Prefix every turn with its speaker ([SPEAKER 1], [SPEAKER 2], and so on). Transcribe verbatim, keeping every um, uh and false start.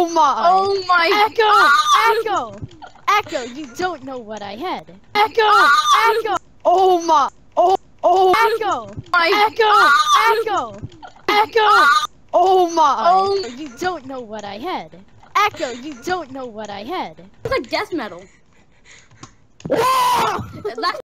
[SPEAKER 1] Oh my!
[SPEAKER 2] Oh my!
[SPEAKER 1] Echo! Echo! Echo! You don't know what I had. Echo! Echo! Oh my! Oh! Oh! Echo!
[SPEAKER 2] My!
[SPEAKER 1] Echo! Echo! Echo! Oh my!
[SPEAKER 2] Oh.
[SPEAKER 1] You don't know what I had. Echo! You don't know what I had.
[SPEAKER 2] It's like death metal.
[SPEAKER 1] Whoa!
[SPEAKER 2] That's